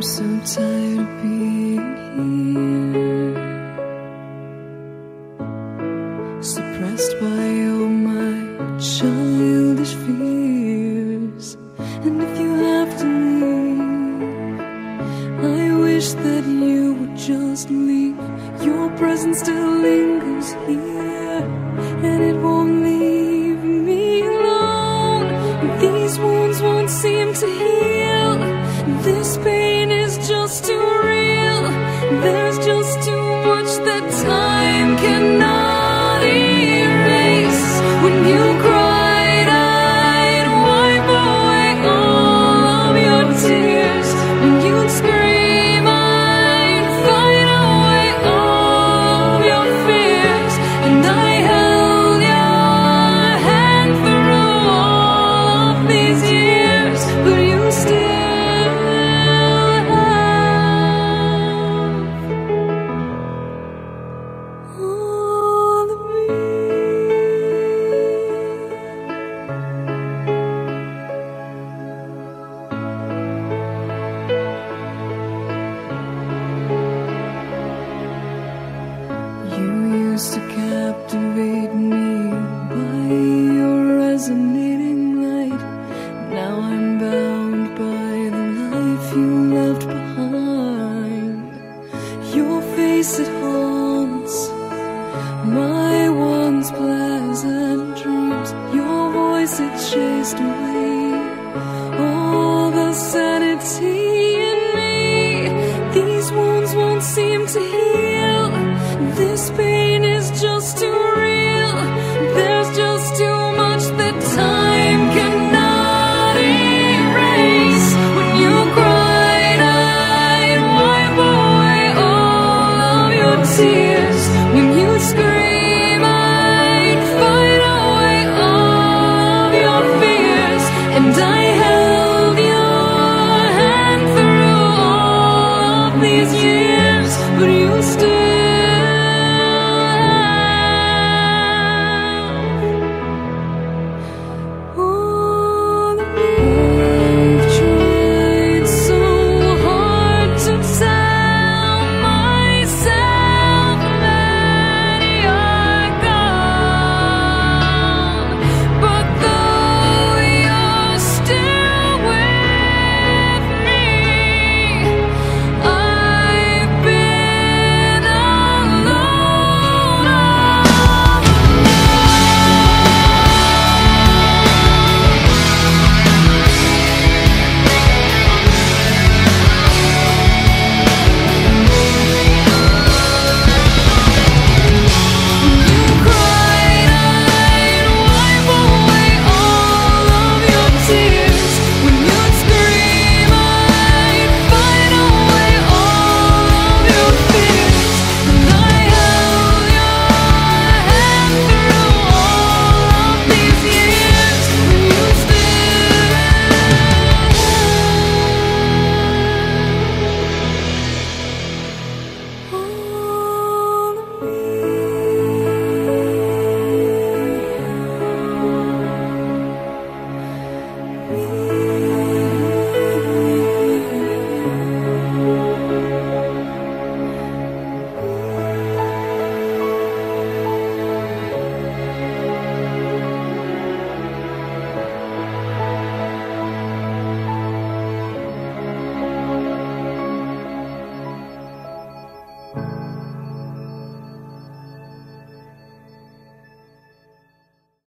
so tired of being here, suppressed by all my childish fears. And if you have to leave, I wish that you would just leave. Your presence still lingers here, and it won't leave me alone. These wounds won't seem to heal. This pain is just too real. There's just too much that time cannot erase. When you cried, I'd wipe away all of your tears. When you'd scream, I'd fight away all of your fears. And I held your hand through all of these years, but you still used to captivate me by your resonating light. Now I'm bound by the life you left behind. Your face, it haunts my once pleasant dreams. Your voice, it chased away all the sanity in me. These wounds won't seem to heal. This pain is just too real. There's just too much that time cannot erase. When you cried, I'd wipe away all of your tears. When you scream, I'd fight away all of your fears. And I held your hand through all of these years, but you still